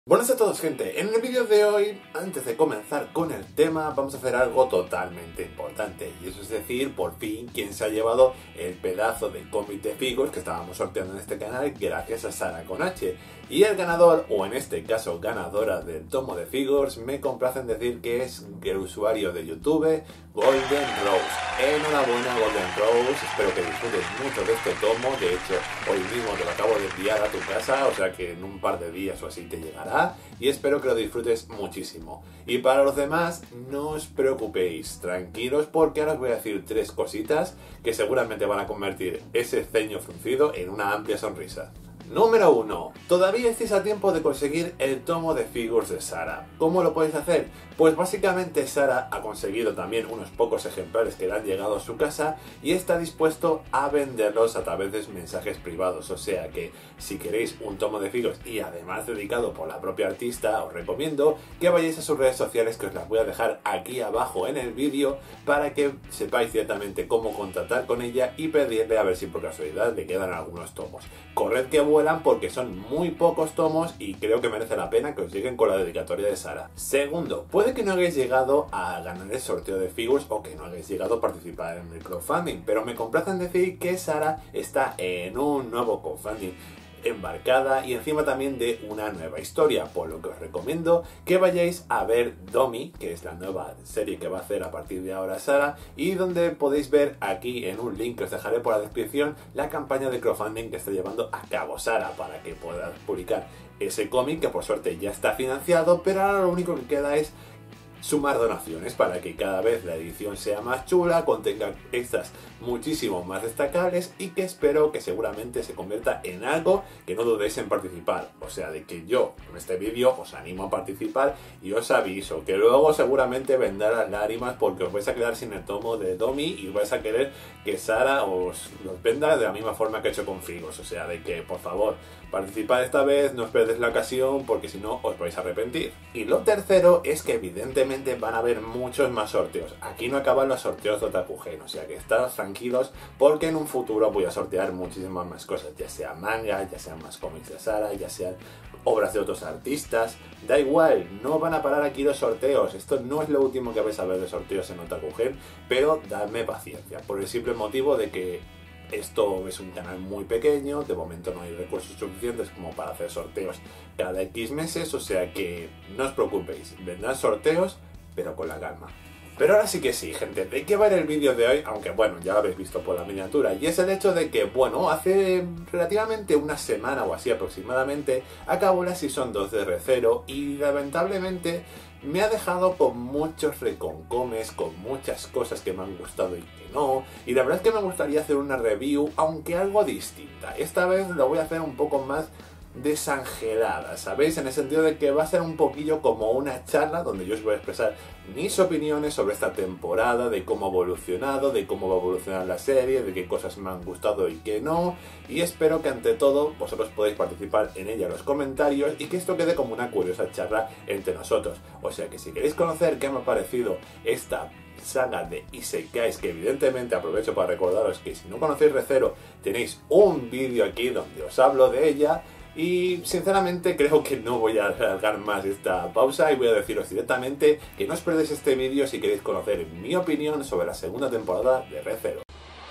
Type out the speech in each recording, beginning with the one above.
Buenas a todos, gente. En el vídeo de hoy, antes de comenzar con el tema, vamos a hacer algo totalmente importante. Y eso es decir, por fin, quién se ha llevado el pedazo de cómic de Figures que estábamos sorteando en este canal gracias a Sara con H. Y el ganador, o en este caso ganadora del tomo de Figures, me complace en decir que es el usuario de YouTube Golden Rose. Enhorabuena, Golden Rose. Espero que disfrutes mucho de este tomo. De hecho, hoy mismo te lo acabo de enviar a tu casa, o sea que en un par de días o así te llegará. Y espero que lo disfrutes muchísimo. Y para los demás, no os preocupéis, tranquilos, porque ahora os voy a decir tres cositas que seguramente van a convertir ese ceño fruncido en una amplia sonrisa. Número 1. Todavía estáis a tiempo de conseguir el tomo de Figures de Sara. ¿Cómo lo podéis hacer? Pues básicamente Sara ha conseguido también unos pocos ejemplares que le han llegado a su casa y está dispuesto a venderlos a través de mensajes privados. O sea que si queréis un tomo de Figures y además dedicado por la propia artista, os recomiendo que vayáis a sus redes sociales, que os las voy a dejar aquí abajo en el vídeo para que sepáis ciertamente cómo contactar con ella y pedirle a ver si por casualidad le quedan algunos tomos. Corred que vuelan porque son muy pocos tomos y creo que merece la pena que os lleguen con la dedicatoria de Sara. Segundo, puede que no hayáis llegado a ganar el sorteo de Figures o que no hayáis llegado a participar en el crowdfunding, pero me complace en decir que Sara está en un nuevo crowdfunding embarcada y encima también de una nueva historia, por lo que os recomiendo que vayáis a ver Domi, que es la nueva serie que va a hacer a partir de ahora Sara, y donde podéis ver aquí en un link que os dejaré por la descripción la campaña de crowdfunding que está llevando a cabo Sara para que pueda publicar ese cómic, que por suerte ya está financiado, pero ahora lo único que queda es sumar donaciones para que cada vez la edición sea más chula, contenga extras muchísimo más destacables y que espero que seguramente se convierta en algo que no dudéis en participar. O sea, de que yo en este vídeo os animo a participar y os aviso que luego seguramente vendrán las lágrimas porque os vais a quedar sin el tomo de Domi y vais a querer que Sara os los venda de la misma forma que he hecho con Figures. O sea, de que por favor participad esta vez, no os perdéis la ocasión porque si no os vais a arrepentir. Y lo tercero es que evidentemente van a haber muchos más sorteos. Aquí no acaban los sorteos de Otaku Gen, o sea que estad tranquilos porque en un futuro voy a sortear muchísimas más cosas, ya sea manga, ya sean más cómics de Sara, ya sean obras de otros artistas. Da igual, no van a parar aquí los sorteos. Esto no es lo último que vais a ver de sorteos en Otaku Gen, pero dadme paciencia por el simple motivo de que esto es un canal muy pequeño, de momento no hay recursos suficientes como para hacer sorteos cada X meses, o sea que no os preocupéis, vendrán sorteos, pero con la calma. Pero ahora sí que sí, gente, ¿de qué va el vídeo de hoy? Aunque bueno, ya lo habéis visto por la miniatura, y es el hecho de que, bueno, hace relativamente una semana o así aproximadamente, acabó la Season 2 de Re:Zero y lamentablemente me ha dejado con muchos reconcomes, con muchas cosas que me han gustado y que no, y la verdad es que me gustaría hacer una review, aunque algo distinta. Esta vez lo voy a hacer un poco más desangelada, ¿sabéis? En el sentido de que va a ser un poquillo como una charla donde yo os voy a expresar mis opiniones sobre esta temporada, de cómo ha evolucionado, de cómo va a evolucionar la serie, de qué cosas me han gustado y qué no, y espero que ante todo vosotros podáis participar en ella en los comentarios y que esto quede como una curiosa charla entre nosotros. O sea que si queréis conocer qué me ha parecido esta saga de Isekais, que evidentemente aprovecho para recordaros que si no conocéis Re:Zero tenéis un vídeo aquí donde os hablo de ella. Y sinceramente creo que no voy a alargar más esta pausa y voy a deciros directamente que no os perdéis este vídeo si queréis conocer mi opinión sobre la segunda temporada de Re:Zero.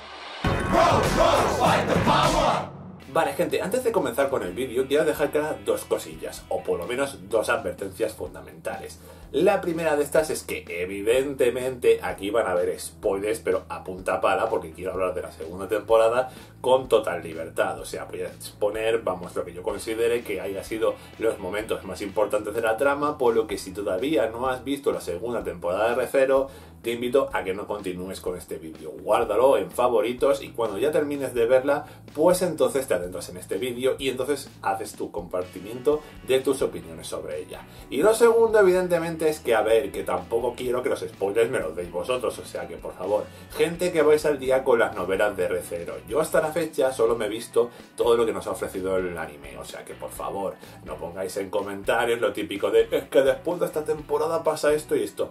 Vale, gente, antes de comenzar con el vídeo quiero dejar claras dos cosillas, o por lo menos dos advertencias fundamentales. La primera de estas es que evidentemente aquí van a haber spoilers, pero a punta pala, porque quiero hablar de la segunda temporada con total libertad. O sea, voy a exponer, vamos, lo que yo considere que haya sido los momentos más importantes de la trama, por lo que si todavía no has visto la segunda temporada de Re:Zero, te invito a que no continúes con este vídeo. Guárdalo en favoritos y cuando ya termines de verla, pues entonces te adentras en este vídeo y entonces haces tu compartimiento de tus opiniones sobre ella. Y lo segundo, evidentemente, es que, a ver, que tampoco quiero que los spoilers me los deis vosotros, o sea que, por favor, gente que vais al día con las novelas de Re:Zero. Yo hasta la fecha solo me he visto todo lo que nos ha ofrecido el anime, o sea que, por favor, no pongáis en comentarios lo típico de es que después de esta temporada pasa esto y esto.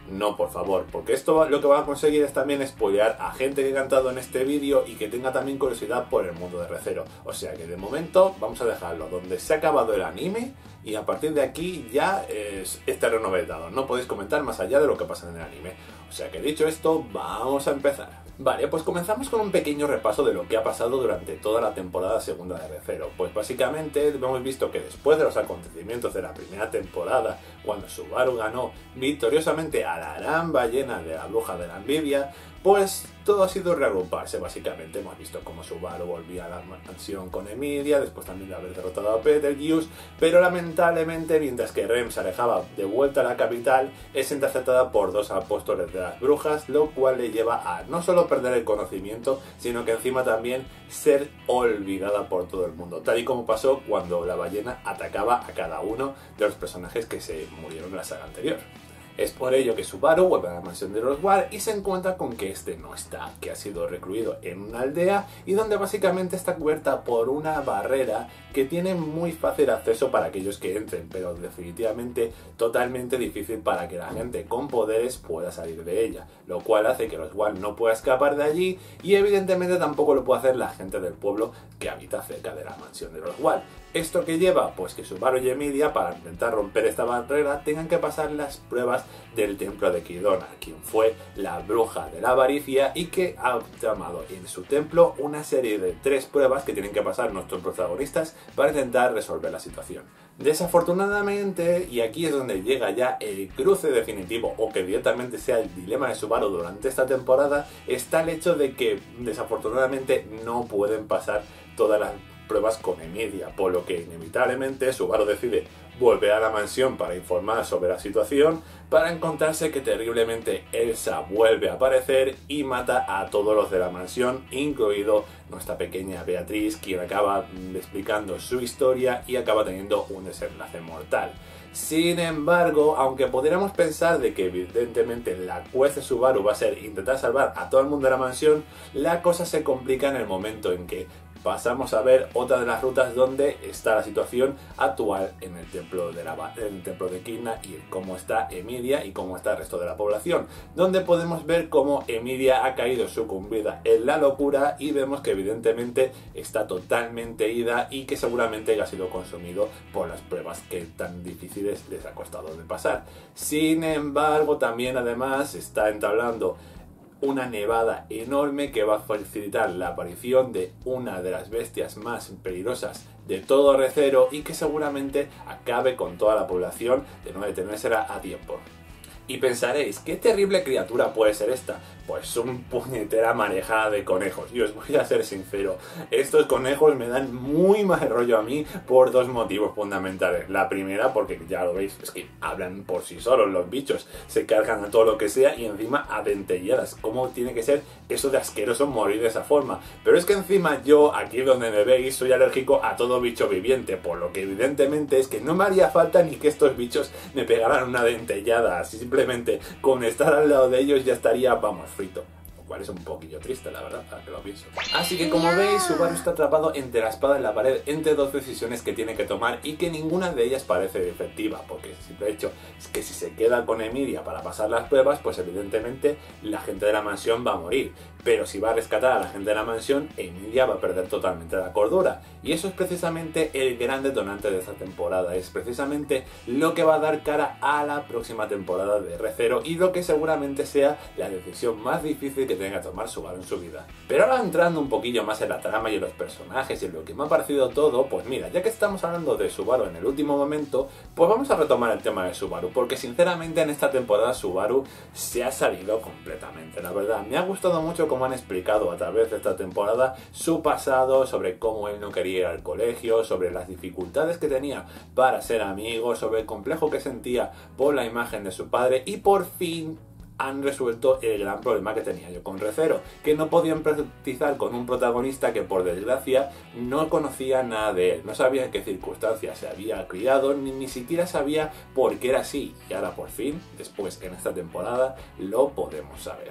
No, por favor, porque esto lo que va a conseguir es también spoilear a gente que he cantado en este vídeo y que tenga también curiosidad por el mundo de Re:Zero. O sea que de momento vamos a dejarlo donde se ha acabado el anime y a partir de aquí ya es terreno vetado. No podéis comentar más allá de lo que pasa en el anime. O sea que dicho esto, vamos a empezar. Vale, pues comenzamos con un pequeño repaso de lo que ha pasado durante toda la temporada segunda de Re:Zero. Pues básicamente hemos visto que después de los acontecimientos de la primera temporada, cuando Subaru ganó victoriosamente a la gran ballena de la bruja de la envidia, pues todo ha sido reagruparse básicamente. Hemos visto cómo Subaru volvía a la mansión con Emilia, después también de haber derrotado a Betelgeuse, pero lamentablemente mientras que Rem se alejaba de vuelta a la capital, es interceptada por dos apóstoles de las brujas, lo cual le lleva a no solo perder el conocimiento, sino que encima también ser olvidada por todo el mundo, tal y como pasó cuando la ballena atacaba a cada uno de los personajes que se murieron en la saga anterior. Es por ello que Subaru vuelve a la mansión de los Ward y se encuentra con que este no está, que ha sido recluido en una aldea y donde básicamente está cubierta por una barrera que tiene muy fácil acceso para aquellos que entren, pero definitivamente totalmente difícil para que la gente con poderes pueda salir de ella, lo cual hace que los Ward no pueda escapar de allí y evidentemente tampoco lo puede hacer la gente del pueblo que habita cerca de la mansión de los Ward. ¿Esto qué lleva? Pues que Subaru y Emilia, para intentar romper esta barrera, tengan que pasar las pruebas del templo de Kidona, quien fue la bruja de la avaricia y que ha llamado en su templo una serie de 3 pruebas que tienen que pasar nuestros protagonistas para intentar resolver la situación. Desafortunadamente, y aquí es donde llega ya el cruce definitivo, o que directamente sea el dilema de Subaru durante esta temporada, está el hecho de que desafortunadamente no pueden pasar todas las pruebas con Emilia, por lo que inevitablemente Subaru decide volver a la mansión para informar sobre la situación, para encontrarse que terriblemente Elsa vuelve a aparecer y mata a todos los de la mansión, incluido nuestra pequeña Beatriz, quien acaba explicando su historia y acaba teniendo un desenlace mortal. Sin embargo, aunque pudiéramos pensar de que evidentemente la quest de Subaru va a ser intentar salvar a todo el mundo de la mansión, la cosa se complica en el momento en que pasamos a ver otra de las rutas donde está la situación actual en el templo de Kidna y cómo está Emilia y cómo está el resto de la población, donde podemos ver cómo Emilia ha caído sucumbida en la locura y vemos que evidentemente está totalmente ida y que seguramente ha sido consumido por las pruebas que tan difíciles les ha costado de pasar. Sin embargo, también además está entablando una nevada enorme que va a facilitar la aparición de una de las bestias más peligrosas de todo Re:Zero y que seguramente acabe con toda la población de no detenérsela a tiempo. Y pensaréis, ¿qué terrible criatura puede ser esta? Pues un puñetera marejada de conejos. Y os voy a ser sincero, estos conejos me dan muy mal rollo a mí por 2 motivos fundamentales. La primera, porque ya lo veis, es que hablan por sí solos los bichos, se cargan a todo lo que sea y encima a dentelladas. ¿Cómo tiene que ser eso de asqueroso morir de esa forma? Pero es que encima yo, aquí donde me veis, soy alérgico a todo bicho viviente, por lo que evidentemente es que no me haría falta ni que estos bichos me pegaran una dentellada. Simplemente con estar al lado de ellos ya estaría, vamos, frito. Lo cual es un poquillo triste, la verdad, para que lo pienso. Así que como veis, Subaru está atrapado entre la espada y la pared, entre 2 decisiones que tiene que tomar y que ninguna de ellas parece efectiva, porque el simple hecho es que si se queda con Emilia para pasar las pruebas, pues evidentemente la gente de la mansión va a morir. Pero si va a rescatar a la gente de la mansión, Emilia va a perder totalmente la cordura. Y eso es precisamente el gran detonante de esta temporada. Es precisamente lo que va a dar cara a la próxima temporada de Re:Zero y lo que seguramente sea la decisión más difícil que tenga que tomar Subaru en su vida. Pero ahora entrando un poquillo más en la trama y en los personajes y en lo que me ha parecido todo, pues mira, ya que estamos hablando de Subaru en el último momento, pues vamos a retomar el tema de Subaru, porque sinceramente en esta temporada Subaru se ha salido completamente, la verdad. Me ha gustado mucho cómo han explicado a través de esta temporada su pasado, sobre cómo él no quería ir al colegio, sobre las dificultades que tenía para ser amigo, sobre el complejo que sentía por la imagen de su padre y por fin han resuelto el gran problema que tenía yo con Re:Zero, que no podía empatizar con un protagonista que por desgracia no conocía nada de él, no sabía en qué circunstancias se había criado, ni siquiera sabía por qué era así, y ahora por fin, después en esta temporada, lo podemos saber.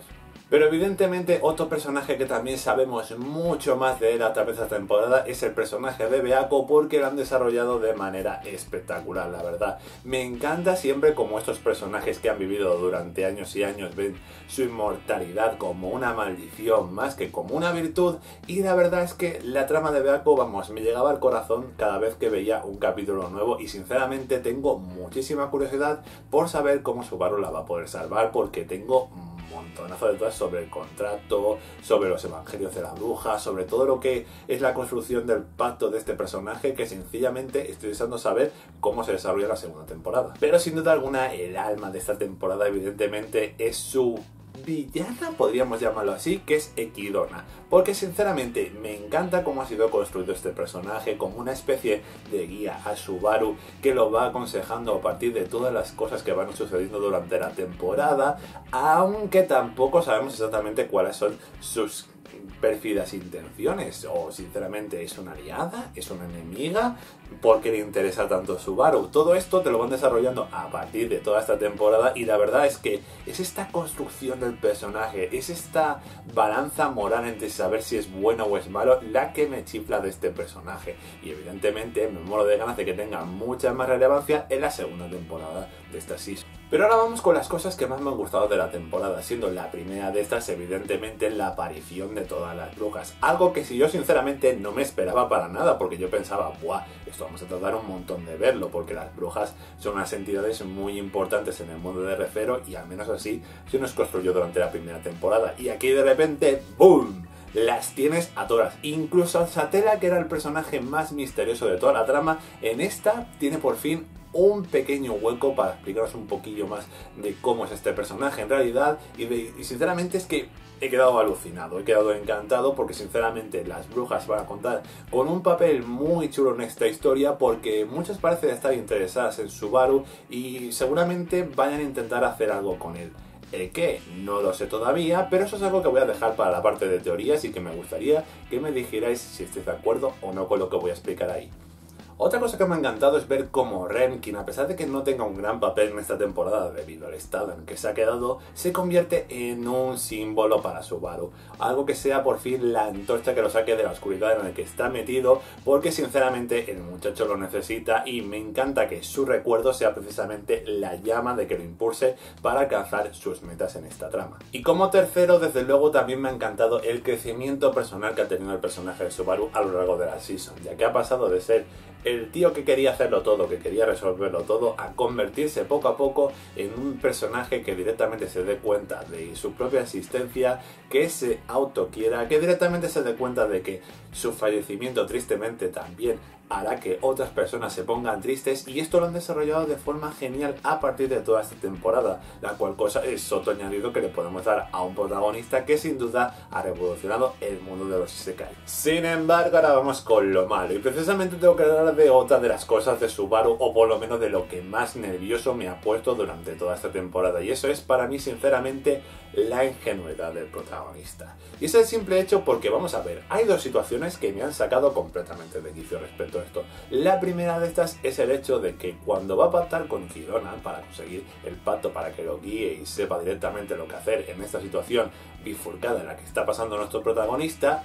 Pero evidentemente otro personaje que también sabemos mucho más de él a través de esta temporada es el personaje de Beako, porque lo han desarrollado de manera espectacular, la verdad. Me encanta siempre como estos personajes que han vivido durante años y años ven su inmortalidad como una maldición más que como una virtud, y la verdad es que la trama de Beako, vamos, me llegaba al corazón cada vez que veía un capítulo nuevo, y sinceramente tengo muchísima curiosidad por saber cómo Subaru la va a poder salvar, porque tengo montonazo de dudas sobre el contrato, sobre los evangelios de la bruja, sobre todo lo que es la construcción del pacto de este personaje, que sencillamente estoy deseando saber cómo se desarrolla la segunda temporada. Pero sin duda alguna el alma de esta temporada evidentemente es su villana, podríamos llamarlo así, que es Ekidona, porque sinceramente me encanta cómo ha sido construido este personaje como una especie de guía a Subaru que lo va aconsejando a partir de todas las cosas que van sucediendo durante la temporada, aunque tampoco sabemos exactamente cuáles son sus pérfidas intenciones, o sinceramente es una aliada, es una enemiga, porque le interesa tanto Subaru. Todo esto te lo van desarrollando a partir de toda esta temporada, y la verdad es que es esta construcción del personaje, es esta balanza moral entre saber si es bueno o es malo la que me chifla de este personaje, y evidentemente me muero de ganas de que tenga mucha más relevancia en la segunda temporada de esta season. Pero ahora vamos con las cosas que más me han gustado de la temporada, siendo la primera de estas evidentemente la aparición de todas las brujas. Algo que si yo sinceramente no me esperaba para nada, porque yo pensaba, ¡buah! Esto vamos a tardar un montón de verlo, porque las brujas son unas entidades muy importantes en el mundo de Re:Zero, y al menos así se nos construyó durante la primera temporada. Y aquí de repente, ¡boom!, las tienes a todas. Incluso Satela, que era el personaje más misterioso de toda la trama, en esta tiene por fin un pequeño hueco para explicaros un poquillo más de cómo es este personaje en realidad, y sinceramente es que he quedado alucinado, he quedado encantado, porque sinceramente las brujas van a contar con un papel muy chulo en esta historia, porque muchas parecen estar interesadas en Subaru y seguramente vayan a intentar hacer algo con él. ¿El qué? No lo sé todavía, pero eso es algo que voy a dejar para la parte de teorías, y que me gustaría que me dijerais si estáis de acuerdo o no con lo que voy a explicar ahí. Otra cosa que me ha encantado es ver cómo Ren, quien a pesar de que no tenga un gran papel en esta temporada debido al estado en el que se ha quedado, se convierte en un símbolo para Subaru. Algo que sea por fin la antorcha que lo saque de la oscuridad en la que está metido, porque sinceramente el muchacho lo necesita, y me encanta que su recuerdo sea precisamente la llama de que lo impulse para alcanzar sus metas en esta trama. Y como tercero, desde luego también me ha encantado el crecimiento personal que ha tenido el personaje de Subaru a lo largo de la season, ya que ha pasado de ser el tío que quería hacerlo todo, que quería resolverlo todo, a convertirse poco a poco en un personaje que directamente se dé cuenta de su propia existencia, que se autoquiera, que directamente se dé cuenta de que su fallecimiento tristemente también hará que otras personas se pongan tristes, y esto lo han desarrollado de forma genial a partir de toda esta temporada, la cual cosa es otro añadido que le podemos dar a un protagonista que sin duda ha revolucionado el mundo de los isekai. Sin embargo, ahora vamos con lo malo, y precisamente tengo que hablar de otra de las cosas de Subaru, o por lo menos de lo que más nervioso me ha puesto durante toda esta temporada, y eso es para mí sinceramente la ingenuidad del protagonista. Y es el simple hecho porque, vamos a ver, hay dos situaciones que me han sacado completamente de quicio respecto a esto. La primera de estas es el hecho de que cuando va a pactar con Ekidona para conseguir el pacto para que lo guíe y sepa directamente lo que hacer en esta situación bifurcada en la que está pasando nuestro protagonista,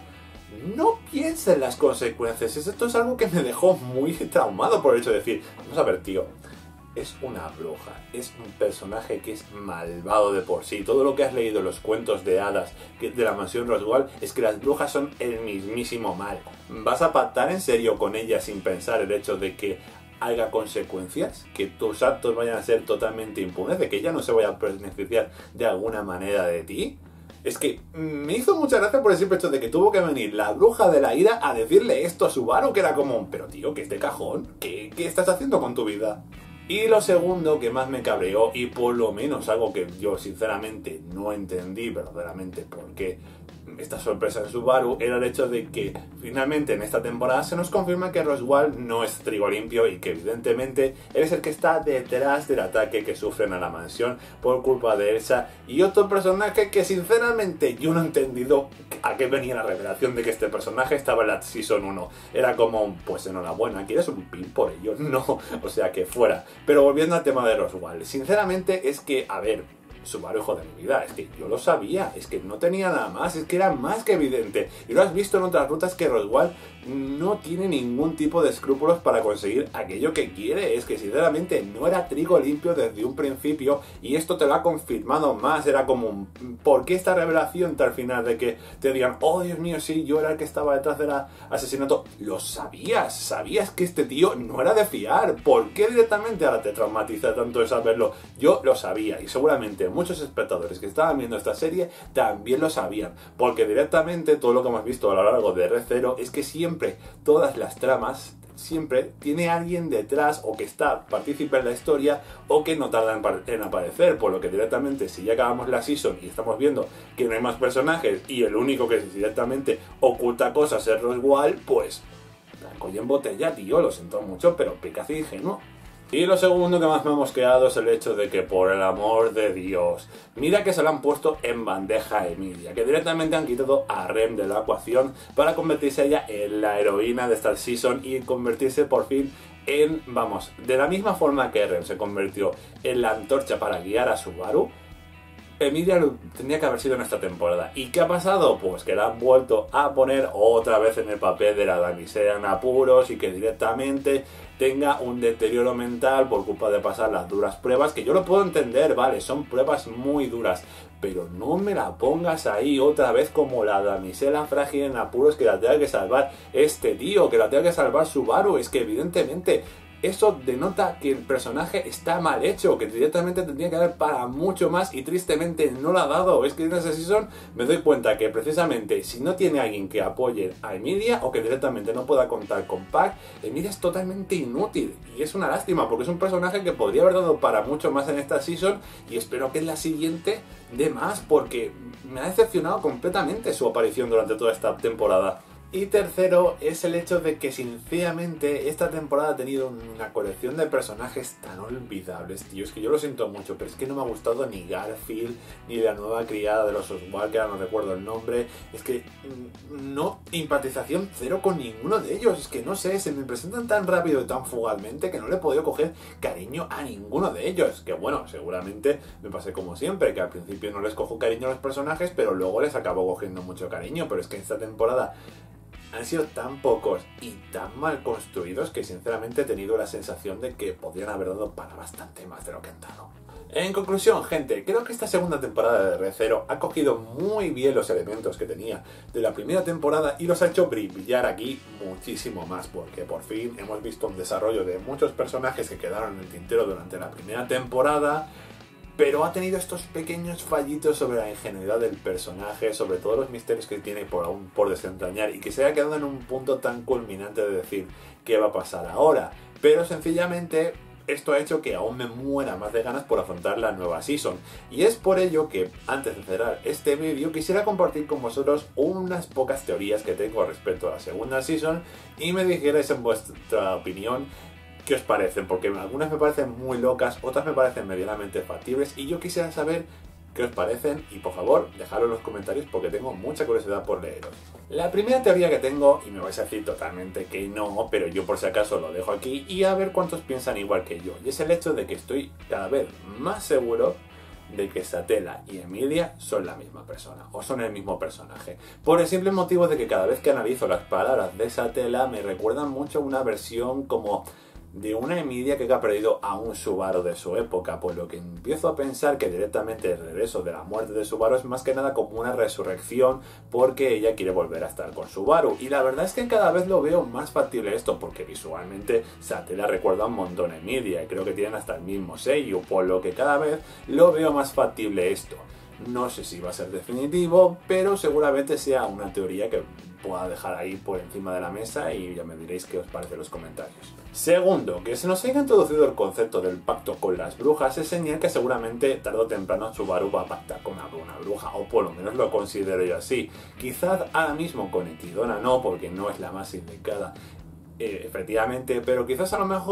no piensa en las consecuencias. Esto es algo que me dejó muy traumado por el hecho de decir, vamos a ver, tío, es una bruja, es un personaje que es malvado de por sí. Todo lo que has leído en los cuentos de hadas de la mansión Roswaal es que las brujas son el mismísimo mal. ¿Vas a pactar en serio con ellas sin pensar el hecho de que haya consecuencias? ¿Que tus actos vayan a ser totalmente impunes? ¿De que ella no se vaya a beneficiar de alguna manera de ti? Es que me hizo mucha gracia por el simple hecho de que tuvo que venir la bruja de la ira a decirle esto a Subaru, que era como, pero tío, ¿qué es de cajón? ¿Qué estás haciendo con tu vida? Y lo segundo que más me cabreó, y por lo menos algo que yo sinceramente no entendí verdaderamente por qué esta sorpresa en Subaru, era el hecho de que finalmente en esta temporada se nos confirma que Roswaal no es trigo limpio, y que evidentemente él es el que está detrás del ataque que sufren a la mansión por culpa de Elsa y otro personaje que sinceramente yo no he entendido a qué venía la revelación de que este personaje estaba en la Season 1. Era como, pues enhorabuena, ¿quieres un pin por ello? No, o sea que fuera. Pero volviendo al tema de Roswaal, sinceramente es que, a ver, Subaru, hijo de mi vida, es que yo lo sabía, es que no tenía nada más, es que era más que evidente. Y lo has visto en otras rutas que Roswell no tiene ningún tipo de escrúpulos para conseguir aquello que quiere. Es que sinceramente no era trigo limpio desde un principio, y esto te lo ha confirmado más. Era como, ¿por qué esta revelación al final de que te digan, oh Dios mío, sí, yo era el que estaba detrás del asesinato? Lo sabías, sabías que este tío no era de fiar. ¿Por qué directamente ahora te traumatiza tanto de saberlo? Yo lo sabía, y seguramente muchos espectadores que estaban viendo esta serie también lo sabían, porque directamente todo lo que hemos visto a lo largo de R0 es que siempre, todas las tramas, siempre tiene alguien detrás, o que está partícipe en la historia, o que no tarda en aparecer, por lo que directamente, si ya acabamos la season y estamos viendo que no hay más personajes y el único que directamente oculta cosas es Roswell, pues blanco y en botella, tío, lo siento mucho, pero peca así ingenuo. Y lo segundo que más me ha mosqueado es el hecho de que, por el amor de Dios, mira que se lo han puesto en bandeja a Emilia, que directamente han quitado a Rem de la ecuación para convertirse ella en la heroína de esta season y convertirse por fin en, vamos, de la misma forma que Rem se convirtió en la antorcha para guiar a Subaru, Emilia tendría que haber sido en esta temporada. ¿Y qué ha pasado? Pues que la han vuelto a poner otra vez en el papel de la damisela en apuros, y que directamente tenga un deterioro mental por culpa de pasar las duras pruebas, que yo lo puedo entender, vale, son pruebas muy duras, pero no me la pongas ahí otra vez como la damisela frágil en apuros, que la tenga que salvar este tío, que la tenga que salvar Subaru. Es que evidentemente eso denota que el personaje está mal hecho, que directamente tendría que dar para mucho más, y tristemente no lo ha dado. Es que en esa season me doy cuenta que precisamente si no tiene alguien que apoye a Emilia, o que directamente no pueda contar con Pac, Emilia es totalmente inútil, y es una lástima porque es un personaje que podría haber dado para mucho más en esta season, y espero que en la siguiente dé más, porque me ha decepcionado completamente su aparición durante toda esta temporada. Y tercero es el hecho de que sinceramente esta temporada ha tenido una colección de personajes tan olvidables, tío. Es que yo lo siento mucho, pero es que no me ha gustado ni Garfield, ni la nueva criada de los Oswald, que ahora no recuerdo el nombre. Es que no, empatización cero con ninguno de ellos. Es que no sé, se me presentan tan rápido y tan fugazmente que no le he podido coger cariño a ninguno de ellos. Que bueno, seguramente me pasé como siempre, que al principio no les cojo cariño a los personajes, pero luego les acabo cogiendo mucho cariño. Pero es que esta temporada han sido tan pocos y tan mal construidos que sinceramente he tenido la sensación de que podrían haber dado para bastante más de lo que han dado. En conclusión, gente, creo que esta segunda temporada de R0 ha cogido muy bien los elementos que tenía de la primera temporada y los ha hecho brillar aquí muchísimo más, porque por fin hemos visto un desarrollo de muchos personajes que quedaron en el tintero durante la primera temporada, pero ha tenido estos pequeños fallitos sobre la ingenuidad del personaje, sobre todos los misterios que tiene aún por desentrañar, y que se ha quedado en un punto tan culminante de decir qué va a pasar ahora. Pero sencillamente esto ha hecho que aún me muera más de ganas por afrontar la nueva season. Y es por ello que, antes de cerrar este vídeo, quisiera compartir con vosotros unas pocas teorías que tengo respecto a la segunda season, y me dijerais en vuestra opinión ¿qué os parecen? Porque algunas me parecen muy locas, otras me parecen medianamente factibles, y yo quisiera saber qué os parecen, y por favor, dejadlo en los comentarios porque tengo mucha curiosidad por leeros. La primera teoría que tengo, y me vais a decir totalmente que no, pero yo por si acaso lo dejo aquí y a ver cuántos piensan igual que yo, y es el hecho de que estoy cada vez más seguro de que Satella y Emilia son la misma persona, o son el mismo personaje, por el simple motivo de que cada vez que analizo las palabras de Satella me recuerdan mucho a una versión como de una Emilia que ha perdido a un Subaru de su época, por lo que empiezo a pensar que directamente el regreso de la muerte de Subaru es más que nada como una resurrección, porque ella quiere volver a estar con Subaru. Y la verdad es que cada vez lo veo más factible esto, porque visualmente Satella recuerda un montón a Emilia, y creo que tienen hasta el mismo sello, por lo que cada vez lo veo más factible esto. No sé si va a ser definitivo, pero seguramente sea una teoría que pueda dejar ahí por encima de la mesa, y ya me diréis qué os parece en los comentarios. Segundo, que se nos haya introducido el concepto del pacto con las brujas es señal que seguramente tarde o temprano Subaru va a pactar con una bruja, o por lo menos lo considero yo así. Quizás ahora mismo con Echidna no, porque no es la más indicada, efectivamente, pero quizás a lo mejor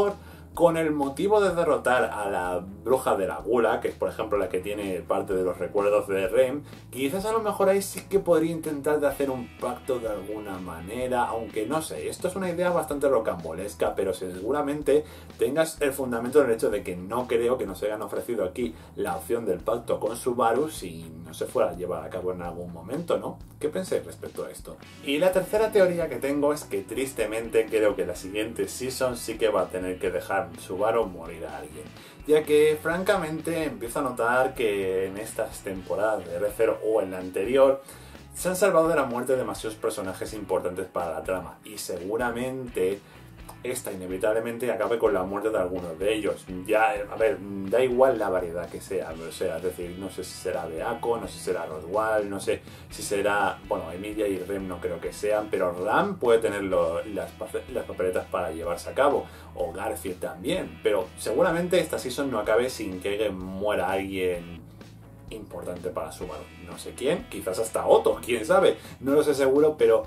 con el motivo de derrotar a la bruja de la gula, que es por ejemplo la que tiene parte de los recuerdos de Rem, quizás a lo mejor ahí sí que podría intentar de hacer un pacto de alguna manera, aunque no sé, esto es una idea bastante rocambolesca, pero seguramente tengas el fundamento del hecho de que no creo que nos hayan ofrecido aquí la opción del pacto con Subaru si no se fuera a llevar a cabo en algún momento, ¿no? ¿Qué pensáis respecto a esto? Y la tercera teoría que tengo es que tristemente creo que la siguiente season sí que va a tener que dejar Subaru morir a alguien, ya que francamente empiezo a notar que en estas temporadas de R0 o en la anterior se han salvado de la muerte demasiados personajes importantes para la trama y seguramente esta inevitablemente acabe con la muerte de algunos de ellos. Ya, a ver, da igual la variedad que sea, o sea, es decir, no sé si será Beako, no sé si será Roswell, no sé si será, bueno, Emilia y Rem no creo que sean, pero Ram puede tener las papeletas para llevarse a cabo, o Garfield también, pero seguramente esta season no acabe sin que muera alguien importante para Subaru. No sé quién, quizás hasta Otto, quién sabe, no lo sé seguro, pero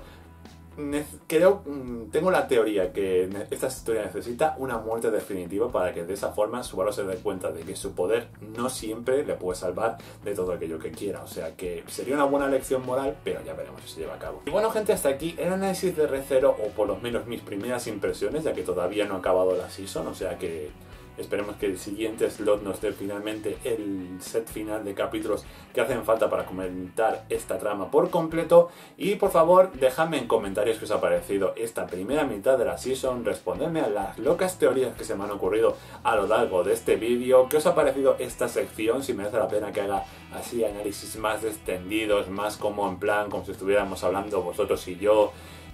creo, tengo la teoría que esta historia necesita una muerte definitiva para que de esa forma Subaru se dé cuenta de que su poder no siempre le puede salvar de todo aquello que quiera. O sea que sería una buena lección moral, pero ya veremos si se lleva a cabo. Y bueno, gente, hasta aquí el análisis de R0, o por lo menos mis primeras impresiones, ya que todavía no ha acabado la season, o sea que esperemos que el siguiente slot nos dé finalmente el set final de capítulos que hacen falta para comentar esta trama por completo. Y por favor, dejadme en comentarios qué os ha parecido esta primera mitad de la season, respondedme a las locas teorías que se me han ocurrido a lo largo de este vídeo, qué os ha parecido esta sección, si merece la pena que haga así análisis más extendidos, más como en plan, como si estuviéramos hablando vosotros y yo,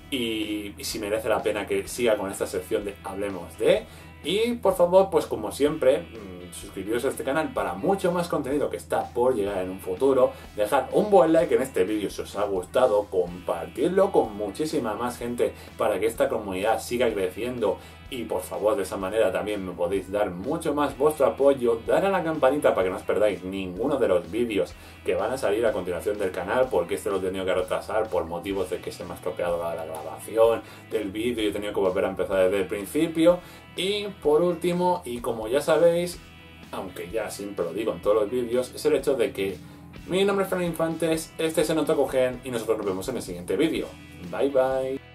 y si merece la pena que siga con esta sección de Hablemos de... Y por favor, pues como siempre, suscribiros a este canal para mucho más contenido que está por llegar en un futuro. Dejad un buen like en este vídeo si os ha gustado, compartidlo con muchísima más gente para que esta comunidad siga creciendo. Y por favor, de esa manera también me podéis dar mucho más vuestro apoyo, dar a la campanita para que no os perdáis ninguno de los vídeos que van a salir a continuación del canal, porque este lo he tenido que retrasar por motivos de que se me ha estropeado la grabación del vídeo y he tenido que volver a empezar desde el principio. Y por último, y como ya sabéis, aunque ya siempre lo digo en todos los vídeos, es el hecho de que mi nombre es Fran Infantes, este es En Otaku Gen y nosotros nos vemos en el siguiente vídeo. Bye bye.